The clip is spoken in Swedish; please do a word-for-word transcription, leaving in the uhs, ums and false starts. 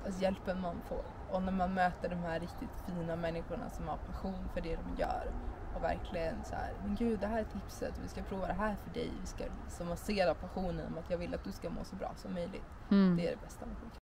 alltså, hjälpen man får. Och när man möter de här riktigt fina människorna som har passion för det de gör. Och verkligen så här, men gud, det här är tipset, vi ska prova det här för dig. Vi ska liksom massera passionen om att jag vill att du ska må så bra som möjligt. Mm. Det är det bästa man kan.